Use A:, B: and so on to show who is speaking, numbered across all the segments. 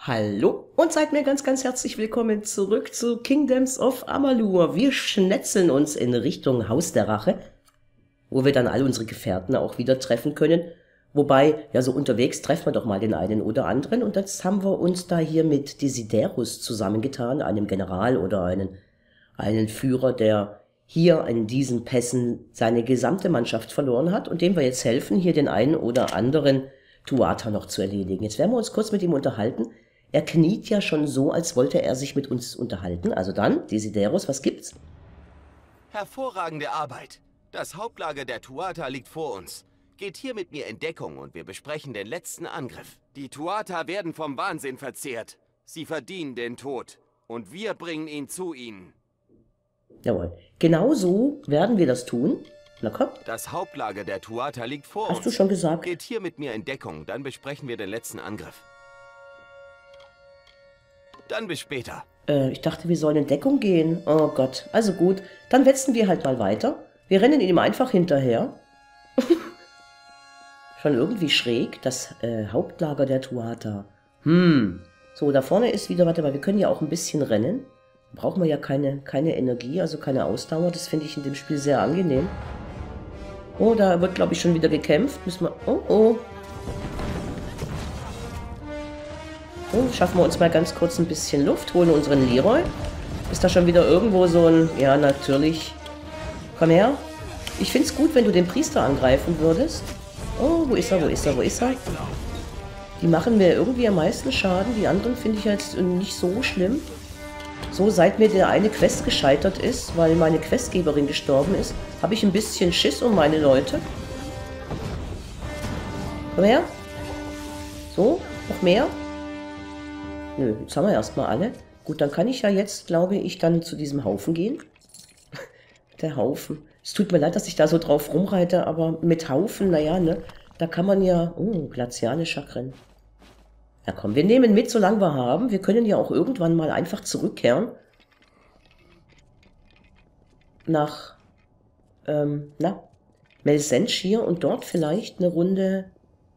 A: Hallo und seid mir ganz, ganz herzlich willkommen zurück zu Kingdoms of Amalur. Wir schnetzeln uns in Richtung Haus der Rache, wo wir dann all unsere Gefährten auch wieder treffen können. Wobei, ja, so unterwegs treffen wir doch mal den einen oder anderen. Und jetzt haben wir uns da hier mit Desiderus zusammengetan, einem General oder einen Führer, der hier in diesen Pässen seine gesamte Mannschaft verloren hat und dem wir jetzt helfen, hier den einen oder anderen Tuatha noch zu erledigen. Jetzt werden wir uns kurz mit ihm unterhalten. Er kniet ja schon so, als wollte er sich mit uns unterhalten. Also dann, Desiderus, was gibt's?
B: Hervorragende Arbeit. Das Hauptlager der Tuatha liegt vor uns. Geht hier mit mir in Deckung und wir besprechen den letzten Angriff. Die Tuatha werden vom Wahnsinn verzehrt. Sie verdienen den Tod. Und wir bringen ihn zu ihnen.
A: Jawohl. Genau so werden wir das tun. Na komm.
B: Das Hauptlager der Tuatha liegt vor uns.
A: Hast du schon gesagt?
B: Geht hier mit mir in Deckung, dann besprechen wir den letzten Angriff. Dann bis später.
A: Ich dachte, wir sollen in Deckung gehen. Oh Gott. Also gut, dann wetzen wir halt mal weiter. Wir rennen ihm einfach hinterher. Schon irgendwie schräg, das Hauptlager der Tuatha. So, da vorne ist wieder, warte mal, wir können ja auch ein bisschen rennen. Brauchen wir ja keine Energie, also keine Ausdauer. Das finde ich in dem Spiel sehr angenehm. Oh, da wird, glaube ich, schon wieder gekämpft. Müssen wir... Oh, oh. So, schaffen wir uns mal ganz kurz ein bisschen Luft. Holen unseren Leroy. Ist da schon wieder irgendwo so ein... Ja, natürlich. Komm her. Ich finde es gut, wenn du den Priester angreifen würdest. Oh, wo ist er, wo ist er, wo ist er? Die machen mir irgendwie am meisten Schaden. Die anderen finde ich jetzt nicht so schlimm. So, seit mir der eine Quest gescheitert ist, weil meine Questgeberin gestorben ist, habe ich ein bisschen Schiss um meine Leute. Komm her. So, noch mehr? Nö, jetzt haben wir erstmal alle. Gut, dann kann ich ja jetzt, glaube ich, dann zu diesem Haufen gehen. Der Haufen. Es tut mir leid, dass ich da so drauf rumreite, aber mit Haufen, naja, ne, da kann man ja... Oh, Glaziale-Chakren. Ja komm, wir nehmen mit, solange wir haben. Wir können ja auch irgendwann mal einfach zurückkehren. Nach, Melsensch hier und dort vielleicht eine Runde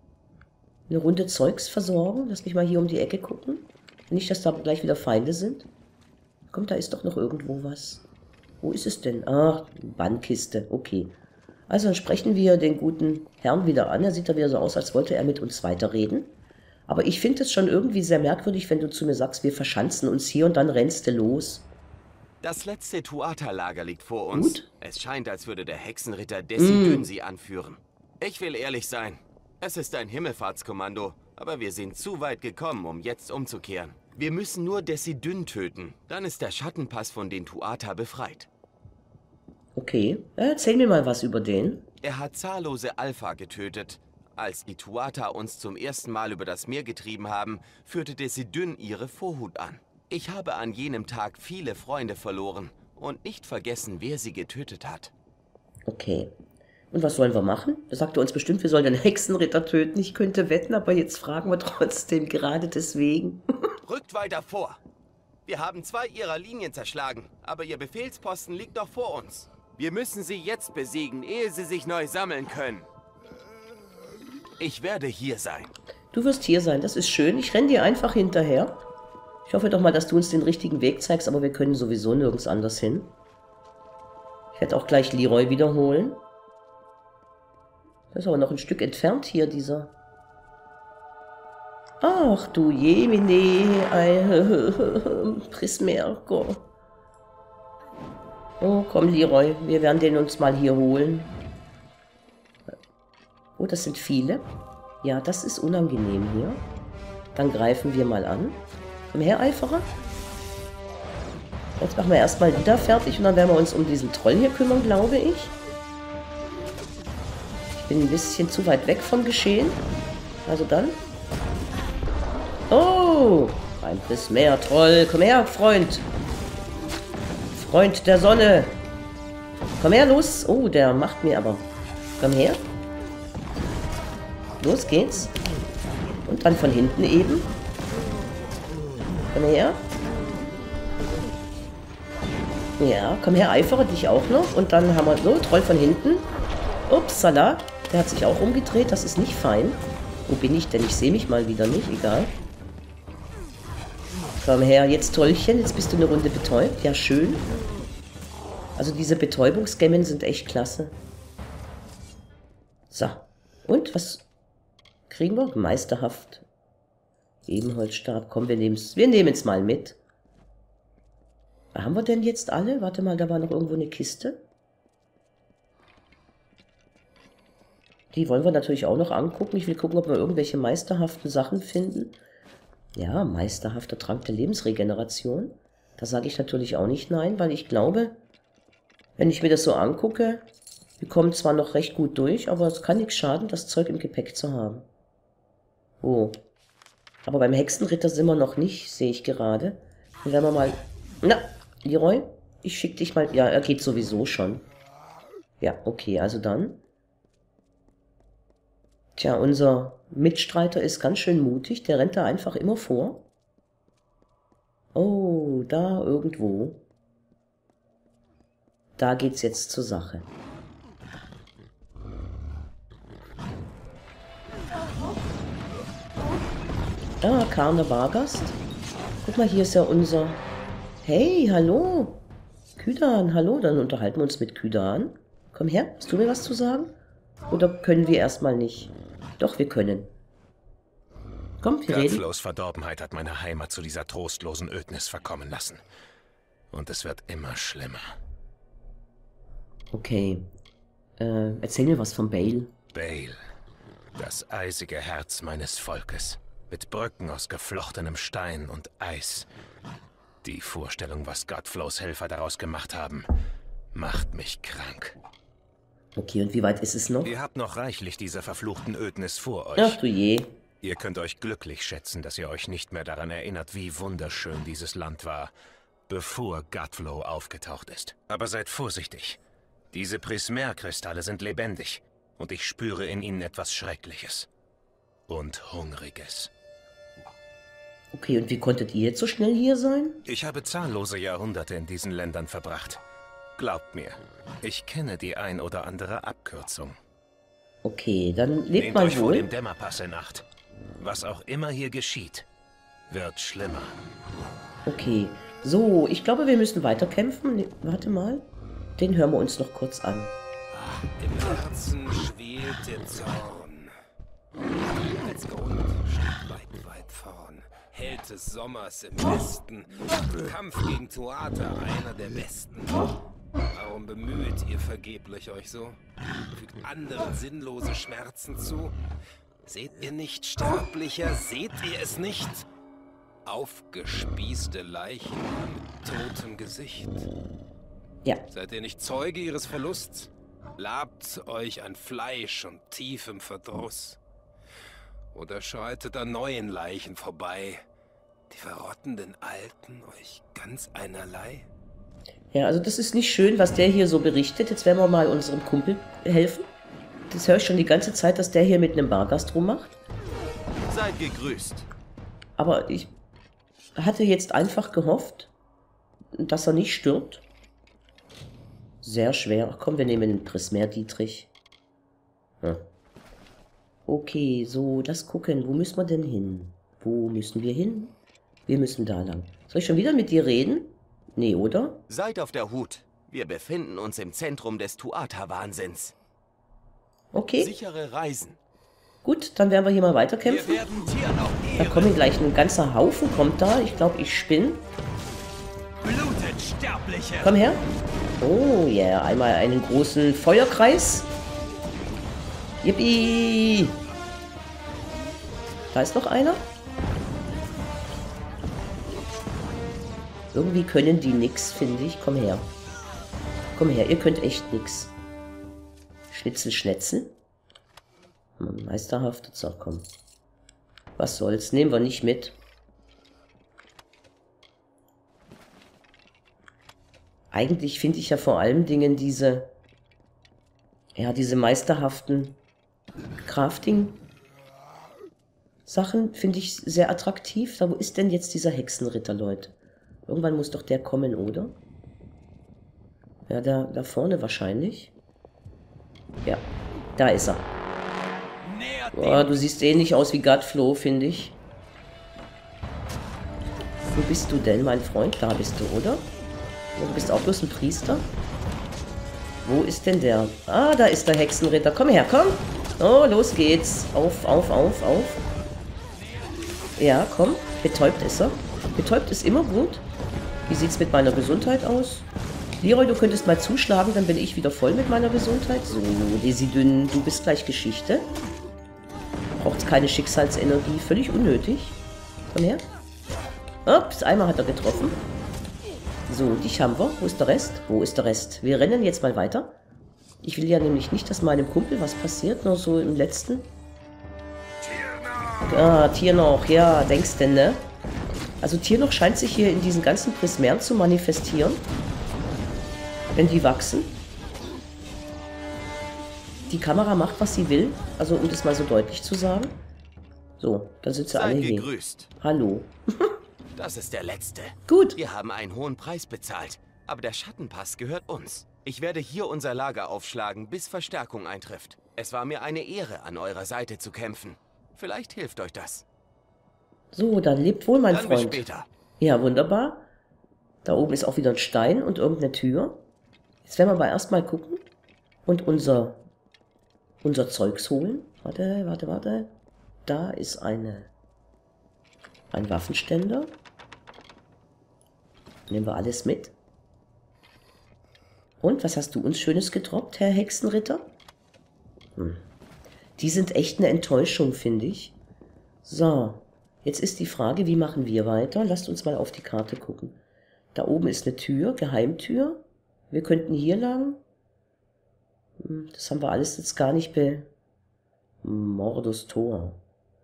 A: Zeugs versorgen. Lass mich mal hier um die Ecke gucken. Nicht, dass da gleich wieder Feinde sind. Kommt, da ist doch noch irgendwo was. Wo ist es denn? Ach, Bannkiste. Okay. Also dann sprechen wir den guten Herrn wieder an. Er sieht da wieder so aus, als wollte er mit uns weiterreden. Aber ich finde es schon irgendwie sehr merkwürdig, wenn du zu mir sagst, wir verschanzen uns hier und dann rennst du los.
B: Das letzte Tuatha-Lager liegt vor uns.
A: Gut.
B: Es scheint, als würde der Hexenritter Desidyn sie anführen. Ich will ehrlich sein. Es ist ein Himmelfahrtskommando, aber wir sind zu weit gekommen, um jetzt umzukehren. Wir müssen nur Desidyn töten. Dann ist der Schattenpass von den Tuatha befreit.
A: Okay, erzähl mir mal was über den.
B: Er hat zahllose Alpha getötet. Als die Tuatha uns zum ersten Mal über das Meer getrieben haben, führte Desidyn ihre Vorhut an. Ich habe an jenem Tag viele Freunde verloren und nicht vergessen, wer sie getötet hat.
A: Okay. Und was sollen wir machen? Da sagt er uns bestimmt, wir sollen den Hexenritter töten. Ich könnte wetten, aber jetzt fragen wir trotzdem, gerade deswegen.
B: Rückt weiter vor. Wir haben 2 ihrer Linien zerschlagen, aber ihr Befehlsposten liegt noch vor uns. Wir müssen sie jetzt besiegen, ehe sie sich neu sammeln können. Ich werde hier sein.
A: Du wirst hier sein, das ist schön. Ich renne dir einfach hinterher. Ich hoffe doch mal, dass du uns den richtigen Weg zeigst, aber wir können sowieso nirgends anders hin. Ich werde auch gleich Leroy wiederholen. Das ist aber noch ein Stück entfernt hier, dieser... Ach du Jemine, Prismergo. Oh, komm Leroy, wir werden den uns mal hier holen. Oh, das sind viele. Ja, das ist unangenehm hier. Dann greifen wir mal an. Komm her, Eiferer. Jetzt machen wir erstmal wieder fertig und dann werden wir uns um diesen Troll hier kümmern, glaube ich. Ich bin ein bisschen zu weit weg vom Geschehen. Also dann. Oh, ein Prismer-Troll. Komm her, Freund. Freund der Sonne. Komm her, los. Oh, der macht mir aber. Komm her. Los geht's. Und dann von hinten eben. Komm her. Ja, komm her, eifere dich auch noch. Und dann haben wir so, Troll von hinten. Upsala. Der hat sich auch umgedreht. Das ist nicht fein. Wo bin ich denn? Ich sehe mich mal wieder nicht. Egal. Komm her, jetzt Tollchen, jetzt bist du eine Runde betäubt. Ja, schön. Also diese Betäubungsgemmen sind echt klasse. So. Und, was kriegen wir? Meisterhaft. Ebenholzstab. Komm, wir nehmen es mal mit. Haben wir denn jetzt alle? Warte mal, da war noch irgendwo eine Kiste. Die wollen wir natürlich auch noch angucken. Ich will gucken, ob wir irgendwelche meisterhaften Sachen finden. Ja, meisterhafter Trank der Lebensregeneration. Da sage ich natürlich auch nicht nein, weil ich glaube, wenn ich mir das so angucke, wir kommen zwar noch recht gut durch, aber es kann nichts schaden, das Zeug im Gepäck zu haben. Oh. Aber beim Hexenritter sind wir noch nicht, sehe ich gerade. Dann werden wir mal... Na, Leroy, ich schicke dich mal... Ja, er geht sowieso schon. Ja, okay, also dann... Tja, unser Mitstreiter ist ganz schön mutig. Der rennt da einfach immer vor. Oh, da irgendwo. Da geht's jetzt zur Sache. Ah, Karne Bargast. Guck mal, hier ist ja unser... Hey, hallo. Kydan, hallo. Dann unterhalten wir uns mit Kydan. Komm her, hast du mir was zu sagen? Oder können wir erstmal nicht? Doch, wir können. Komm, wir reden.
C: Godflows Verdorbenheit hat meine Heimat zu dieser trostlosen Ödnis verkommen lassen. Und es wird immer schlimmer.
A: Okay. Erzähl mir was von Bale.
C: Bale. Das eisige Herz meines Volkes. Mit Brücken aus geflochtenem Stein und Eis. Die Vorstellung, was Godflows Helfer daraus gemacht haben, macht mich krank.
A: Okay, und wie weit ist es noch?
C: Ihr habt noch reichlich dieser verfluchten Ödnis vor euch.
A: Ach du je.
C: Ihr könnt euch glücklich schätzen, dass ihr euch nicht mehr daran erinnert, wie wunderschön dieses Land war, bevor Godflow aufgetaucht ist. Aber seid vorsichtig. Diese Prismer-Kristalle sind lebendig und ich spüre in ihnen etwas Schreckliches und Hungriges.
A: Okay, und wie konntet ihr jetzt so schnell hier sein?
C: Ich habe zahllose Jahrhunderte in diesen Ländern verbracht. Glaubt mir, ich kenne die ein oder andere Abkürzung.
A: Okay, dann lebt
C: Nehmt
A: mal
C: euch vor
A: wohl.
C: dem Dämmerpass in Acht. Was auch immer hier geschieht, wird schlimmer.
A: Okay, so, ich glaube, wir müssen weiterkämpfen. Nee, warte mal, den hören wir uns noch kurz an.
D: Im Herzen schwelt der Zorn. Als Grund steht weit vorn. Held des Sommers im Westen. Kampf gegen Tuatha, einer der besten. Warum bemüht ihr vergeblich euch so? Fügt anderen sinnlose Schmerzen zu? Seht ihr nicht Sterblicher? Seht ihr es nicht? Aufgespießte Leichen mit totem Gesicht.
A: Ja,
D: Seid ihr nicht Zeuge ihres Verlusts? Labt euch an Fleisch und tiefem Verdruss. Oder schreitet an neuen Leichen vorbei, die verrottenden Alten euch ganz einerlei?
A: ja, also das ist nicht schön, was der hier so berichtet. Jetzt werden wir mal unserem Kumpel helfen. Das höre ich schon die ganze Zeit, dass der hier mit einem Bargast rummacht.
B: Seid gegrüßt.
A: Aber ich hatte jetzt einfach gehofft, dass er nicht stirbt. Sehr schwer. Ach komm, wir nehmen den Prismer Dietrich. Hm. Okay, so, das gucken. Wo müssen wir denn hin? Wo müssen wir hin? Wir müssen da lang. Soll ich schon wieder mit dir reden? Nee, oder?
B: Seid auf der Hut. Wir befinden uns im Zentrum des Tuatha-Wahnsinns.
A: Okay,
B: Sichere Reisen.
A: gut, dann werden wir hier mal
B: Wir
A: weiterkämpfen.
B: werden Tieren auch
A: Da
B: ehren.
A: kommen gleich ein ganzer Haufen, kommt da. Ich glaube, ich spinne.
B: Blutet Sterbliche.
A: Komm her. Oh, ja, yeah. Einmal einen großen Feuerkreis. Yippie. Da ist noch einer. Irgendwie können die nix, finde ich. Komm her. Komm her, ihr könnt echt nix. Schnitzel, Schnetzel. Meisterhaft. So, komm. Was soll's, nehmen wir nicht mit. Eigentlich finde ich ja vor allen Dingen diese meisterhaften Crafting-Sachen finde ich sehr attraktiv. Da, wo ist denn jetzt dieser Hexenritter, Leute? Irgendwann muss doch der kommen, oder? Ja, da vorne wahrscheinlich. Ja, da ist er. Boah, du siehst ähnlich aus wie Godflow, finde ich. Wo bist du denn, mein Freund? Da bist du, oder? Du bist auch bloß ein Priester? Wo ist denn der? Ah, da ist der Hexenritter. Komm her, komm. Oh, los geht's. Auf, auf, auf, auf. Ja, komm. Betäubt ist er. Betäubt ist immer gut. Wie sieht's mit meiner Gesundheit aus? Leroy, du könntest mal zuschlagen, dann bin ich wieder voll mit meiner Gesundheit. So, Desidyn, du bist gleich Geschichte. Braucht's keine Schicksalsenergie. Völlig unnötig. Komm her. Ups, einmal hat er getroffen. So, dich haben wir. Wo ist der Rest? Wo ist der Rest? Wir rennen jetzt mal weiter. Ich will ja nämlich nicht, dass meinem Kumpel was passiert. Nur so im letzten. Ah, Tiernoch. Ja, denkst du, ne? Also Tiernoch scheint sich hier in diesen ganzen Prismären zu manifestieren. Wenn die wachsen. Die Kamera macht, was sie will. Also, um das mal so deutlich zu sagen. So, da sind sie alle hier. Hallo.
B: Das ist der letzte.
A: Gut.
B: Wir haben einen hohen Preis bezahlt, aber der Schattenpass gehört uns. Ich werde hier unser Lager aufschlagen, bis Verstärkung eintrifft. Es war mir eine Ehre, an eurer Seite zu kämpfen. Vielleicht hilft euch das.
A: So, dann lebt wohl, mein
B: Dann
A: Freund.
B: bis später.
A: Ja, wunderbar. Da oben ist auch wieder ein Stein und irgendeine Tür. Jetzt werden wir aber erstmal gucken und unser Zeugs holen. Warte, warte, warte. Da ist ein Waffenständer. Nehmen wir alles mit. Und, was hast du uns Schönes gedroppt, Herr Hexenritter? Die sind echt eine Enttäuschung, finde ich. So, jetzt ist die Frage, wie machen wir weiter? Lasst uns mal auf die Karte gucken. Da oben ist eine Tür, Geheimtür. Wir könnten hier lang. Das haben wir alles jetzt gar nicht Mordus Tor.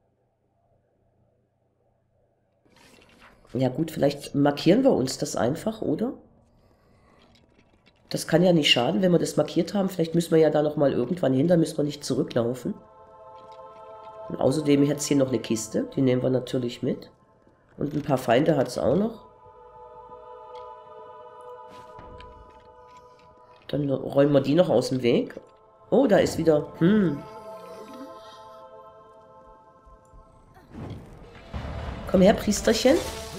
A: Ja gut, vielleicht markieren wir uns das einfach, oder? Das kann ja nicht schaden, wenn wir das markiert haben. Vielleicht müssen wir ja da nochmal irgendwann hin, dann müssen wir nicht zurücklaufen. Und außerdem hat es hier noch eine Kiste, die nehmen wir natürlich mit. Und ein paar Feinde hat es auch noch. Dann räumen wir die noch aus dem Weg. Oh, da ist wieder... Komm her, Priesterchen.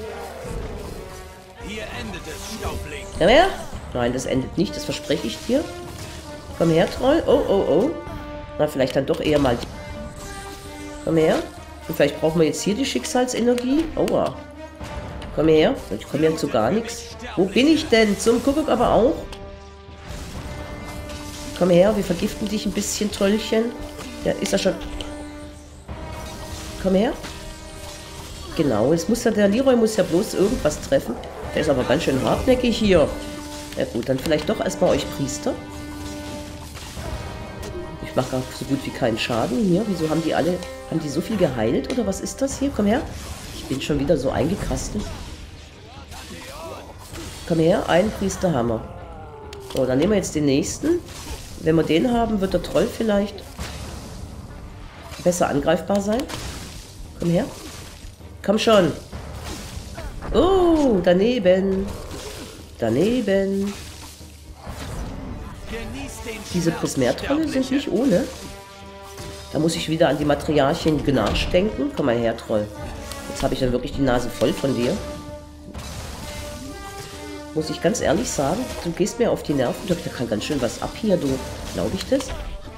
D: Hier endet es, Staubling.
A: Komm her. Nein, das endet nicht, das verspreche ich dir. Komm her, Troll. Oh, oh, oh. Na, vielleicht dann doch eher mal... Komm her. Und vielleicht brauchen wir jetzt hier die Schicksalsenergie. Aua. Komm her. Ich komme ja zu gar nichts. Wo bin ich denn? Zum Kuckuck aber auch. Komm her, wir vergiften dich ein bisschen, Trollchen. Ja, ist er schon... Komm her. Genau, es muss ja, der Leroy muss ja bloß irgendwas treffen. Der ist aber ganz schön hartnäckig hier. Ja gut, dann vielleicht doch erstmal euch Priester. Ich mache gar so gut wie keinen Schaden hier. Wieso haben die alle... Haben die so viel geheilt? Oder was ist das hier? Komm her. Ich bin schon wieder so eingekastelt. Komm her, einen Priester haben wir. So, dann nehmen wir jetzt den nächsten. Wenn wir den haben, wird der Troll vielleicht besser angreifbar sein. Komm her. Komm schon. Oh, daneben. Daneben. Diese Prismärtrolle sind nicht ohne. Da muss ich wieder an die Matriarchin Gnash denken. Komm mal her, Troll. Jetzt habe ich dann wirklich die Nase voll von dir. Muss ich ganz ehrlich sagen, du gehst mir auf die Nerven. Da kann ganz schön was ab hier, du. Glaube ich das?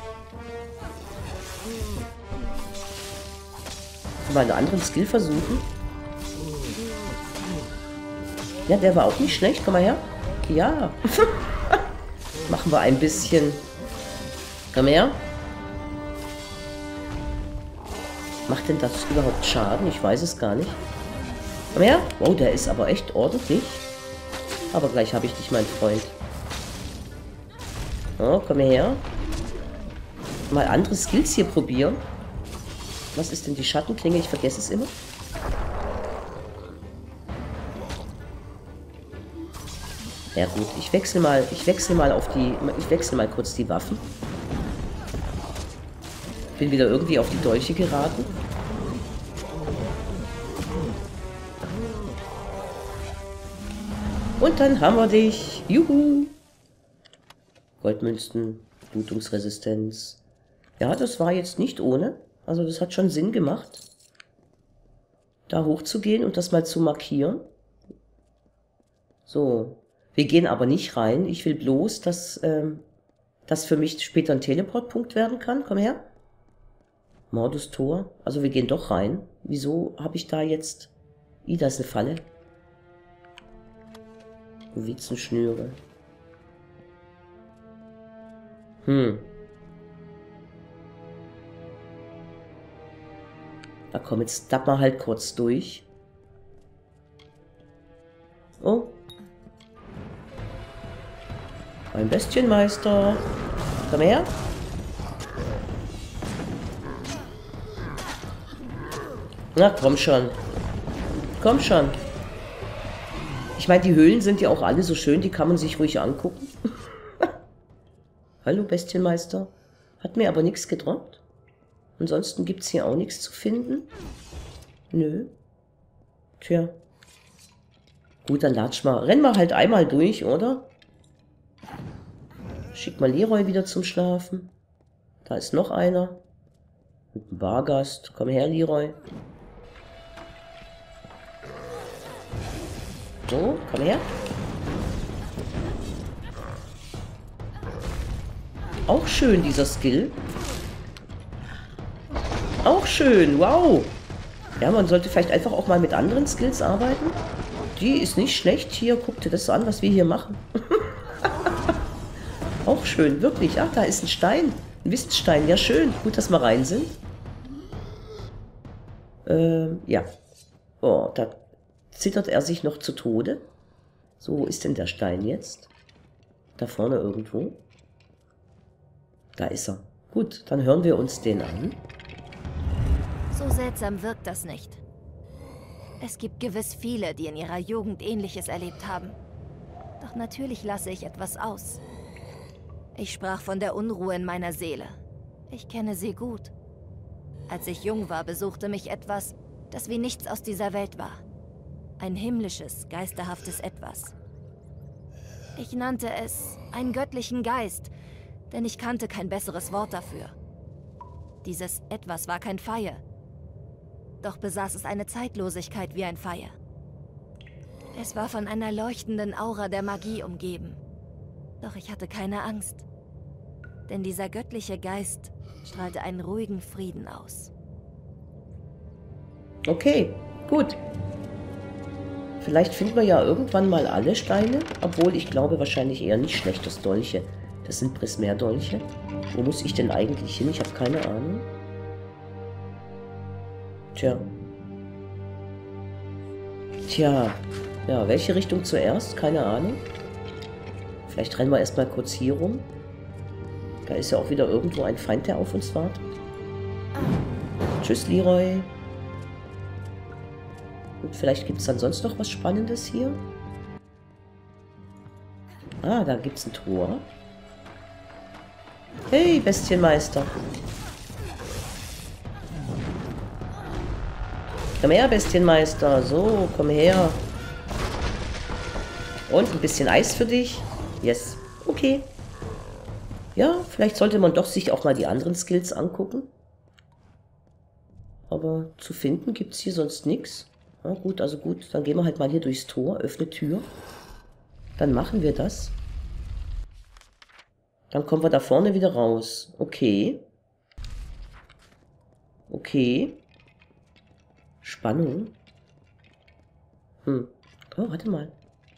A: Mal einen anderen Skill versuchen. Ja, der war auch nicht schlecht. Komm mal her. Ja. Machen wir ein bisschen. Komm her. Macht denn das überhaupt Schaden? Ich weiß es gar nicht. Komm her. Wow, der ist aber echt ordentlich. Aber gleich habe ich dich, mein Freund. Oh, komm her. Mal andere Skills hier probieren. Was ist denn die Schattenklinge? Ich vergesse es immer. Ja gut, ich wechsle mal kurz die Waffen. Bin wieder irgendwie auf die Dolche geraten. Und dann haben wir dich. Juhu. Goldmünzen, Blutungsresistenz. Ja, das war jetzt nicht ohne. Also das hat schon Sinn gemacht, da hochzugehen und das mal zu markieren. So. Wir gehen aber nicht rein. Ich will bloß, dass das für mich später ein Teleportpunkt werden kann. Komm her. Mordus Tor. Also wir gehen doch rein. Wieso habe ich da jetzt... Da ist eine Falle. Witzenschnüre. Da komm, jetzt stappt mal halt kurz durch. Oh. Ein Bestienmeister. Komm her. Na, komm schon. Komm schon. Ich meine, die Höhlen sind ja auch alle so schön, die kann man sich ruhig angucken. Hallo, Bestienmeister. Hat mir aber nichts gedroppt. Ansonsten gibt es hier auch nichts zu finden. Nö. Tja. Gut, dann latsch mal. Renn mal halt einmal durch, oder? Schick mal Leroy wieder zum Schlafen. Da ist noch einer. Mit einem Bargast. Komm her, Leroy. So, komm her. Auch schön, dieser Skill. Auch schön, wow. Ja, man sollte vielleicht einfach auch mal mit anderen Skills arbeiten. Die ist nicht schlecht. Hier, guck dir das an, was wir hier machen. Auch schön, wirklich. Ach, da ist ein Stein. Ein Wissensstein. Ja, schön. Gut, dass wir rein sind. Ja. Oh, da zittert er sich noch zu Tode. So, wo ist denn der Stein jetzt? Da vorne irgendwo. Da ist er. Gut, dann hören wir uns den an.
E: So seltsam wirkt das nicht. Es gibt gewiss viele, die in ihrer Jugend Ähnliches erlebt haben. Doch natürlich lasse ich etwas aus. Ich sprach von der Unruhe in meiner Seele. Ich kenne sie gut. Als ich jung war, besuchte mich etwas, das wie nichts aus dieser Welt war. Ein himmlisches, geisterhaftes Etwas. Ich nannte es einen göttlichen Geist, denn ich kannte kein besseres Wort dafür. Dieses Etwas war kein Feier. Doch besaß es eine Zeitlosigkeit wie ein Feier. Es war von einer leuchtenden Aura der Magie umgeben. Doch ich hatte keine Angst. Denn dieser göttliche Geist strahlte einen ruhigen Frieden aus.
A: Okay, gut. Vielleicht finden wir ja irgendwann mal alle Steine, obwohl ich glaube wahrscheinlich eher nicht Schlechters Dolche. Das sind Prismerdolche. Wo muss ich denn eigentlich hin? Ich habe keine Ahnung. Tja. Ja, welche Richtung zuerst? Keine Ahnung. Vielleicht rennen wir erstmal kurz hier rum. Da ist ja auch wieder irgendwo ein Feind, der auf uns wartet. Tschüss, Leroy. Und vielleicht gibt es dann sonst noch was Spannendes hier. Ah, da gibt es ein Tor. Hey, Bestienmeister. Komm her, Bestienmeister. So, komm her. Und ein bisschen Eis für dich. Yes. Okay. Ja, vielleicht sollte man doch sich auch mal die anderen Skills angucken. Aber zu finden gibt es hier sonst nichts. Ja, gut, also gut. Dann gehen wir halt mal hier durchs Tor. Öffne Tür. Dann machen wir das. Dann kommen wir da vorne wieder raus. Okay. Okay. Spannung. Oh, warte mal.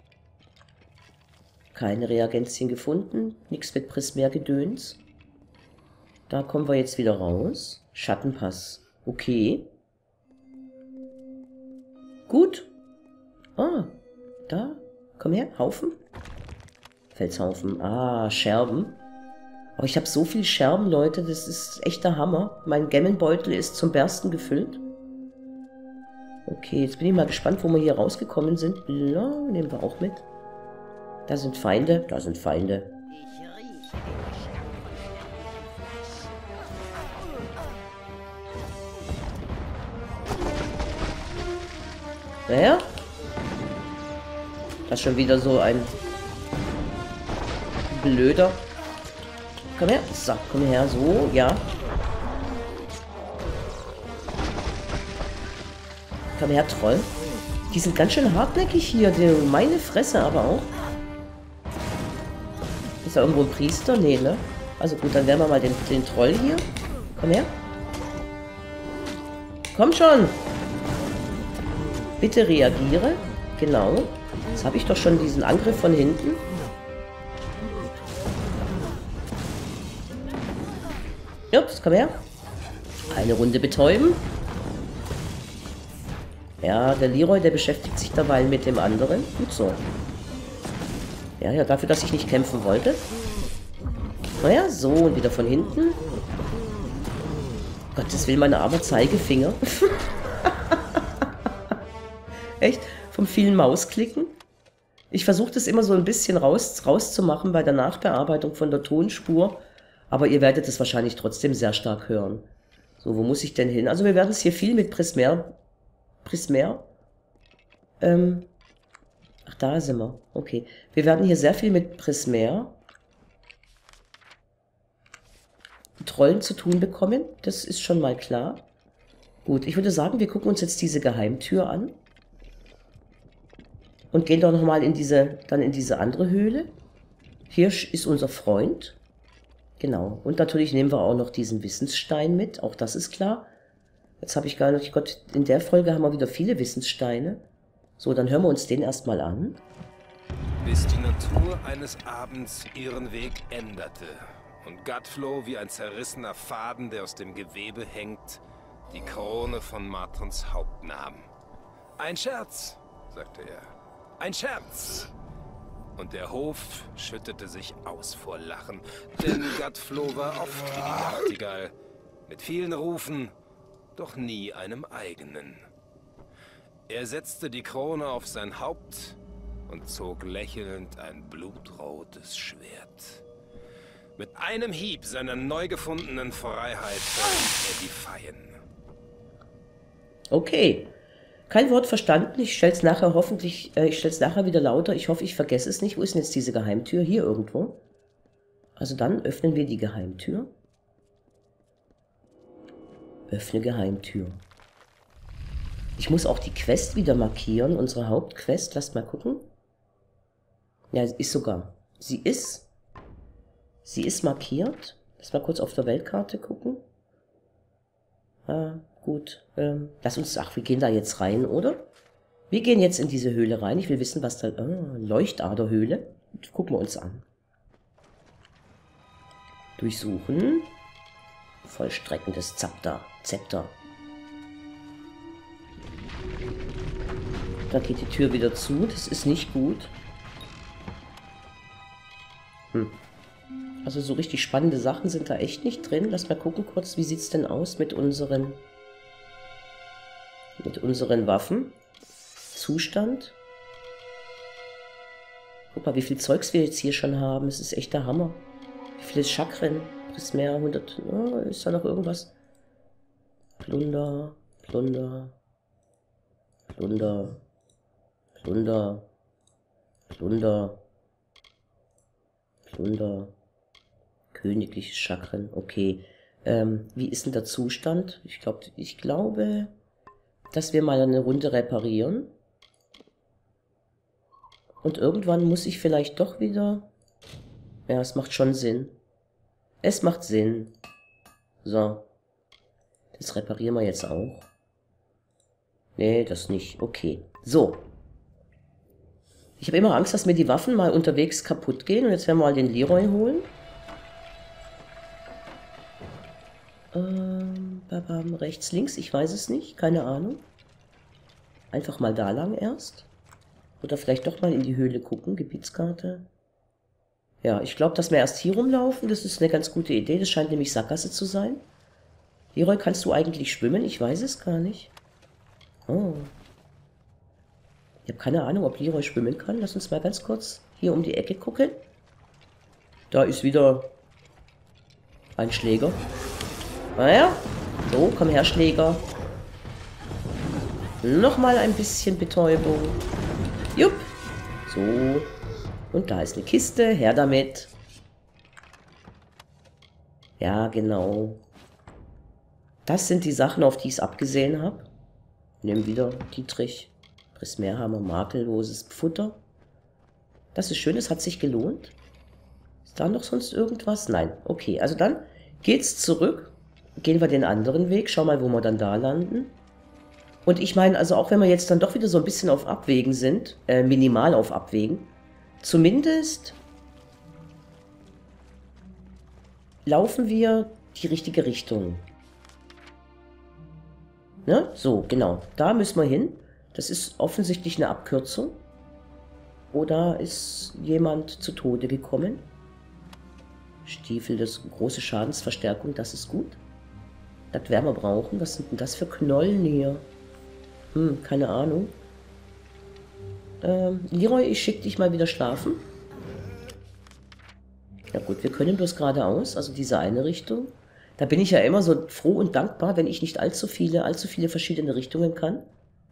A: Keine Reagenzien gefunden. Nichts mit Prismär-Gedöns. Da kommen wir jetzt wieder raus. Schattenpass. Okay. Gut. Ah, da. Komm her. Haufen. Felshaufen. Ah, Scherben. Aber ich habe so viel Scherben, Leute. Das ist echt der Hammer. Mein Gammelbeutel ist zum Bersten gefüllt. Okay, jetzt bin ich mal gespannt, wo wir hier rausgekommen sind. Ja, nehmen wir auch mit. Da sind Feinde. Da sind Feinde. Naja. Das ist schon wieder so ein blöder. Komm her. So, komm her. So, ja. Komm her, Troll. Die sind ganz schön hartnäckig hier. Meine Fresse aber auch. Ist da irgendwo ein Priester? Nee, ne? Also gut, dann werden wir mal den Troll hier. Komm her. Komm schon. Bitte reagiere. Genau. Jetzt habe ich doch schon diesen Angriff von hinten. Ups, komm her. Eine Runde betäuben. Ja, der Leroy, der beschäftigt sich dabei mit dem anderen. Gut so. Ja, dafür, dass ich nicht kämpfen wollte. Naja, so, und wieder von hinten. Gottes Willen, meine arme Zeigefinger. Echt? Vom vielen Mausklicken? Ich versuche das immer so ein bisschen rauszumachen bei der Nachbearbeitung von der Tonspur. Aber ihr werdet es wahrscheinlich trotzdem sehr stark hören. So, wo muss ich denn hin? Also wir werden es hier viel mit Prismer. Ach, da sind wir. Okay. Wir werden hier sehr viel mit Prismer Trollen zu tun bekommen. Das ist schon mal klar. Gut, ich würde sagen, wir gucken uns jetzt diese Geheimtür an. Und gehen doch nochmal in diese andere Höhle. Hier ist unser Freund. Genau. Und natürlich nehmen wir auch noch diesen Wissensstein mit. Auch das ist klar. Jetzt habe ich gar nicht... Gott, in der Folge haben wir wieder viele Wissenssteine. So, dann hören wir uns den erstmal an.
D: Bis die Natur eines Abends ihren Weg änderte und Gutflow wie ein zerrissener Faden, der aus dem Gewebe hängt, die Krone von Matrons Haupt nahm. Ein Scherz, sagte er. Ein Scherz! Und der Hof schüttete sich aus vor Lachen, denn Gutflow war oft wie die Nachtigall, mit vielen Rufen, doch nie einem eigenen. Er setzte die Krone auf sein Haupt und zog lächelnd ein blutrotes Schwert. Mit einem Hieb seiner neu gefundenen Freiheit verriet er die Feien.
A: Okay. Kein Wort verstanden. Ich stell's nachher wieder lauter. Ich hoffe, ich vergesse es nicht. Wo ist denn jetzt diese Geheimtür? Hier irgendwo. Also dann öffnen wir die Geheimtür. Öffne Geheimtür. Ich muss auch die Quest wieder markieren. Unsere Hauptquest. Lasst mal gucken. Ja, ist sogar. Sie ist markiert. Lass mal kurz auf der Weltkarte gucken. Ah, gut. Lass uns... Ach, wir gehen da jetzt rein, oder? Wir gehen jetzt in diese Höhle rein. Ich will wissen, was da... Leuchtaderhöhle. Gucken wir uns an. Durchsuchen. Vollstreckendes Zepter. Da geht die Tür wieder zu. Das ist nicht gut. Also so richtig spannende Sachen sind da echt nicht drin. Lass mal gucken kurz, wie sieht es denn aus mit unseren Waffen. Zustand. Guck mal, wie viel Zeugs wir jetzt hier schon haben. Es ist echt der Hammer. Wie viele Chakren? Prismer 100. Oh, ist da noch irgendwas? Plunder. Königliches Chakren. Okay. Wie ist denn der Zustand? Ich glaube, dass wir mal eine Runde reparieren. Und irgendwann muss ich vielleicht doch wieder... Ja, es macht schon Sinn. Es macht Sinn. So. Das reparieren wir jetzt auch. Nee, das nicht. Okay. So. Ich habe immer Angst, dass mir die Waffen mal unterwegs kaputt gehen. Und jetzt werden wir mal den Leroy holen. Rechts, links, ich weiß es nicht. Keine Ahnung. Einfach mal da lang erst. Oder vielleicht doch mal in die Höhle gucken. Gebietskarte. Ja, ich glaube, dass wir erst hier rumlaufen. Das ist eine ganz gute Idee. Das scheint nämlich Sackgasse zu sein. Leroy, kannst du eigentlich schwimmen? Ich weiß es gar nicht. Oh. Ich habe keine Ahnung, ob Leroy schwimmen kann. Lass uns mal ganz kurz hier um die Ecke gucken. Da ist wieder ein Schläger. Naja. So, komm her, Schläger. Nochmal ein bisschen Betäubung. Jupp. So. Und da ist eine Kiste. Her damit. Ja, genau. Das sind die Sachen, auf die ich es abgesehen habe. Nehmen wieder Dietrich. Prismerhammer, makelloses Futter. Das ist schön, es hat sich gelohnt. Ist da noch sonst irgendwas? Nein. Okay, also dann geht's zurück. Gehen wir den anderen Weg. Schau mal, wo wir dann da landen. Und ich meine, also auch wenn wir jetzt dann doch wieder so ein bisschen auf Abwägen sind, minimal auf Abwägen, zumindest laufen wir die richtige Richtung. Ne? So, genau. Da müssen wir hin. Das ist offensichtlich eine Abkürzung. Oder ist jemand zu Tode gekommen? Stiefel, das große Schadensverstärkung, das ist gut. Das werden wir brauchen. Was sind denn das für Knollen hier? Keine Ahnung. Leroy, ich schicke dich mal wieder schlafen. Ja gut, wir können bloß geradeaus, also diese eine Richtung. Da bin ich ja immer so froh und dankbar, wenn ich nicht allzu viele verschiedene Richtungen kann.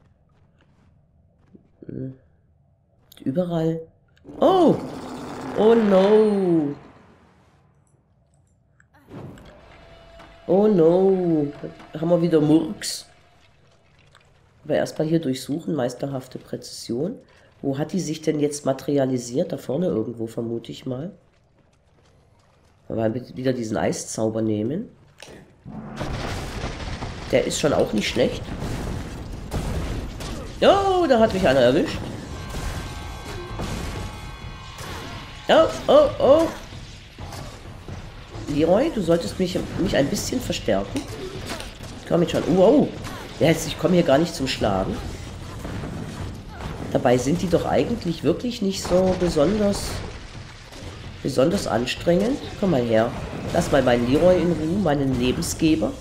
A: Überall. Oh! Oh no! Oh no! Da haben wir wieder Murks. Aber erstmal hier durchsuchen, meisterhafte Präzision. Wo hat die sich denn jetzt materialisiert? Da vorne irgendwo, vermute ich mal. Aber wieder diesen Eiszauber nehmen. Der ist schon auch nicht schlecht. Oh, da hat mich einer erwischt. Oh, oh, oh. Leroy, du solltest mich ein bisschen verstärken. Komm jetzt schon. Wow. Ja, jetzt, ich komme hier gar nicht zum Schlagen. Dabei sind die doch eigentlich wirklich nicht so besonders anstrengend. Komm mal her. Lass mal meinen Leroy in Ruhe, meinen Lebensgeber.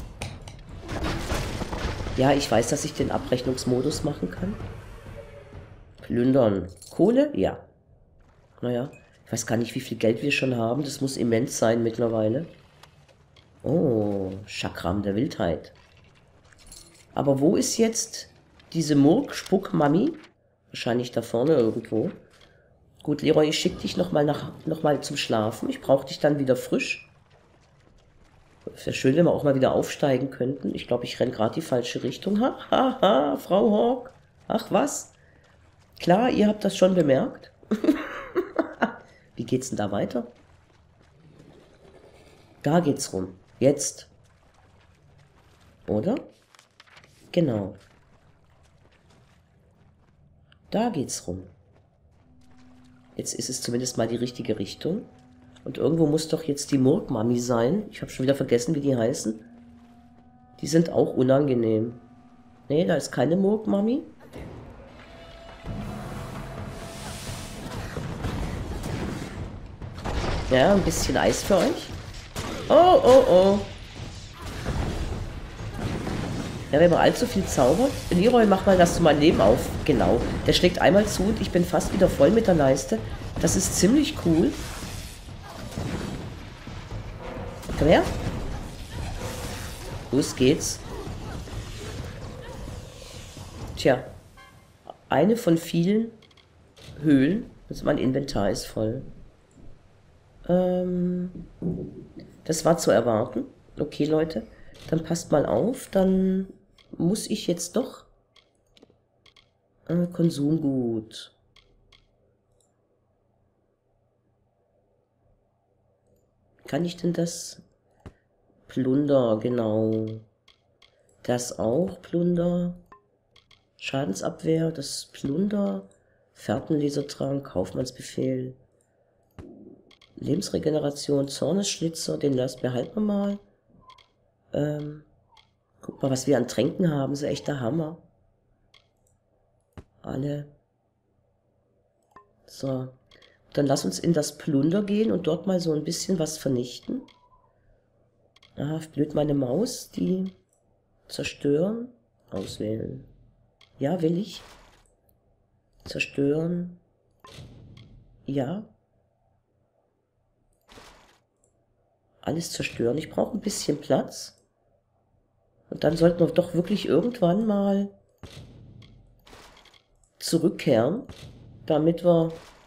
A: Ja, ich weiß, dass ich den Abrechnungsmodus machen kann. Plündern. Kohle? Ja. Naja, ich weiß gar nicht, wie viel Geld wir schon haben. Das muss immens sein mittlerweile. Oh, Chakram der Wildheit. Aber wo ist jetzt diese Murk-Spuck-Mami? Wahrscheinlich da vorne irgendwo. Gut, Leroy, ich schicke dich noch mal zum Schlafen. Ich brauche dich dann wieder frisch. Wäre schön, wenn wir auch mal wieder aufsteigen könnten. Ich glaube, ich renne gerade die falsche Richtung. Ha, ha, ha, Frau Hawk. Ach, was? Klar, ihr habt das schon bemerkt. Wie geht's denn da weiter? Da geht's rum. Jetzt. Oder? Genau. Da geht's rum. Jetzt ist es zumindest mal die richtige Richtung. Und irgendwo muss doch jetzt die Murk-Mami sein. Ich habe schon wieder vergessen, wie die heißen. Die sind auch unangenehm. Nee, da ist keine Murk-Mami. Ja, ein bisschen Eis für euch. Oh, oh, oh. Ja, wenn man allzu viel zaubert. Leroy, mach mal, dass du mein Leben auf. Genau. Der schlägt einmal zu und ich bin fast wieder voll mit der Leiste. Das ist ziemlich cool. Komm her. Los geht's. Tja. Eine von vielen Höhlen. Also mein Inventar ist voll. Das war zu erwarten. Okay, Leute. Dann passt mal auf. Dann muss ich jetzt doch Konsumgut. Kann ich denn das? Plunder, genau. Das auch, Plunder. Schadensabwehr, das Plunder. Fährtenlesertrank, Kaufmannsbefehl. Lebensregeneration, Zornesschlitzer, den behalten wir mal. Guck mal, was wir an Tränken haben, so echt der Hammer. Alle. So. Dann lass uns in das Plunder gehen und dort mal so ein bisschen was vernichten. Ah, blöd, meine Maus, die zerstören. Auswählen. Ja, will ich. Zerstören. Ja. Alles zerstören. Ich brauche ein bisschen Platz. Und dann sollten wir doch wirklich irgendwann mal zurückkehren, damit wir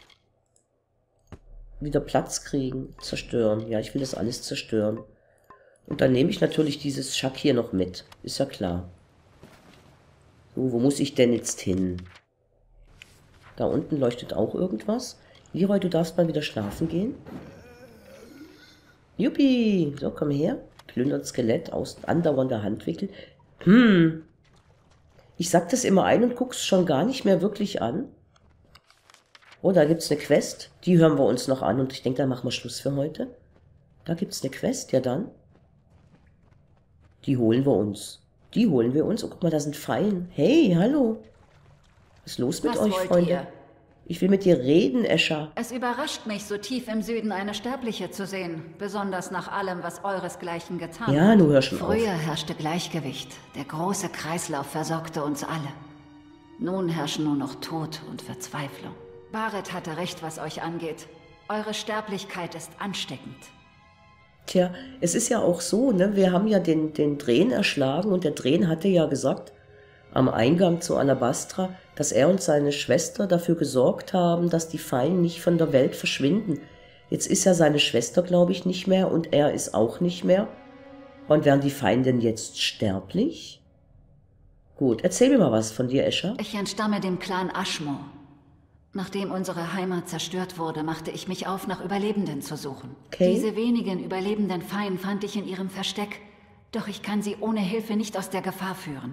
A: wieder Platz kriegen. Zerstören. Ja, ich will das alles zerstören. Und dann nehme ich natürlich dieses Schack hier noch mit. Ist ja klar. So, wo muss ich denn jetzt hin? Da unten leuchtet auch irgendwas. Leroy, du darfst mal wieder schlafen gehen. Juppie! So, komm her. Plündert Skelett aus andauernder Handwickel. Ich sag das immer ein und guck's schon gar nicht mehr wirklich an. Oh, da gibt's eine Quest. Die hören wir uns noch an und ich denke, da machen wir Schluss für heute. Da gibt's eine Quest, ja dann. Die holen wir uns. Die holen wir uns. Oh, guck mal, da sind Fallen. Hey, hallo. Was ist los mit euch, Freunde?
F: Ihr?
A: Ich will mit dir reden, Escher.
F: Es überrascht mich, so tief im Süden eine Sterbliche zu sehen. Besonders nach allem, was euresgleichen getan hat.
A: Ja, nun hör schon auf.
F: Früher herrschte Gleichgewicht. Der große Kreislauf versorgte uns alle. Nun herrschen nur noch Tod und Verzweiflung. Barret hatte recht, was euch angeht. Eure Sterblichkeit ist ansteckend.
A: Tja, es ist ja auch so, ne? Wir haben ja den Dren erschlagen und der Dren hatte ja gesagt, am Eingang zu Alabastra, dass er und seine Schwester dafür gesorgt haben, dass die Fallen nicht von der Welt verschwinden. Jetzt ist ja seine Schwester, glaube ich, nicht mehr und er ist auch nicht mehr. Und werden die Fallen denn jetzt sterblich? Gut, erzähl mir mal was von dir, Escher.
F: Ich entstamme dem Clan Ashmore. Nachdem unsere Heimat zerstört wurde, machte ich mich auf, nach Überlebenden zu suchen.
A: Okay.
F: Diese wenigen überlebenden Fallen fand ich in ihrem Versteck, doch ich kann sie ohne Hilfe nicht aus der Gefahr führen.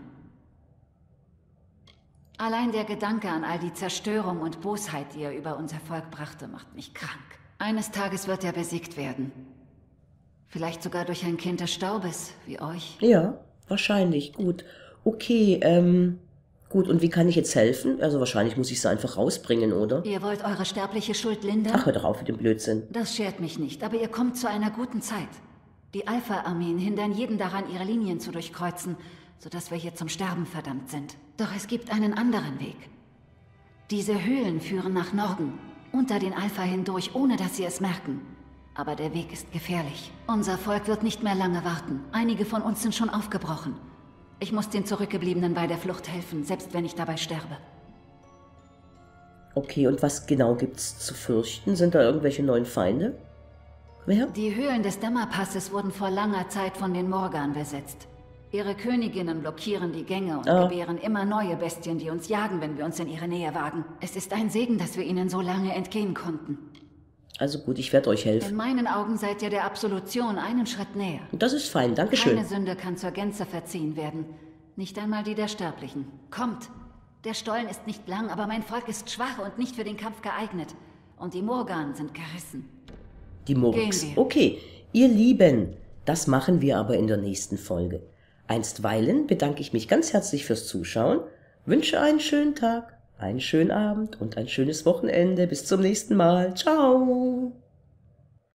F: Allein der Gedanke an all die Zerstörung und Bosheit, die er über unser Volk brachte, macht mich krank. Eines Tages wird er besiegt werden. Vielleicht sogar durch ein Kind des Staubes, wie euch.
A: Ja, wahrscheinlich. Gut. Okay, gut. Und wie kann ich jetzt helfen? Also wahrscheinlich muss ich sie einfach rausbringen, oder?
F: Ihr wollt eure sterbliche Schuld lindern?
A: Ach, hör doch auf mit dem Blödsinn.
F: Das schert mich nicht, aber ihr kommt zu einer guten Zeit. Die Alpha-Armeen hindern jeden daran, ihre Linien zu durchkreuzen, sodass wir hier zum Sterben verdammt sind. Doch es gibt einen anderen Weg. Diese Höhlen führen nach Norden, unter den Alpha hindurch, ohne dass sie es merken. Aber der Weg ist gefährlich. Unser Volk wird nicht mehr lange warten. Einige von uns sind schon aufgebrochen. Ich muss den Zurückgebliebenen bei der Flucht helfen, selbst wenn ich dabei sterbe.
A: Okay, und was genau gibt's zu fürchten? Sind da irgendwelche neuen Feinde? Wer?
F: Die Höhlen des Dämmerpasses wurden vor langer Zeit von den Morgan besetzt. Ihre Königinnen blockieren die Gänge und gebären immer neue Bestien, die uns jagen, wenn wir uns in ihre Nähe wagen. Es ist ein Segen, dass wir ihnen so lange entgehen konnten.
A: Also gut, ich werde euch helfen.
F: In meinen Augen seid ihr der Absolution einen Schritt näher.
A: Das ist fein, Dankeschön.
F: Keine Sünde kann zur Gänze verziehen werden. Nicht einmal die der Sterblichen. Kommt! Der Stollen ist nicht lang, aber mein Volk ist schwach und nicht für den Kampf geeignet. Und die Morgan sind gerissen.
A: Die Murks.
F: Gehen wir.
A: Okay, ihr Lieben, das machen wir aber in der nächsten Folge. Einstweilen bedanke ich mich ganz herzlich fürs Zuschauen, wünsche einen schönen Tag, einen schönen Abend und ein schönes Wochenende. Bis zum nächsten Mal. Ciao!